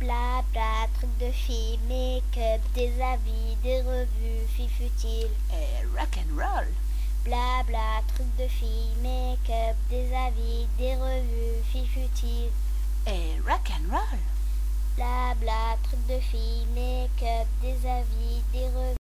Blabla, truc de filles, make-up, des avis, des revues, filles futiles. Et rock'n'roll. Blabla, truc de filles, make-up, des avis, des revues, filles futiles. Et rock'n'roll. Blabla, truc de filles, make-up, des avis, des revues.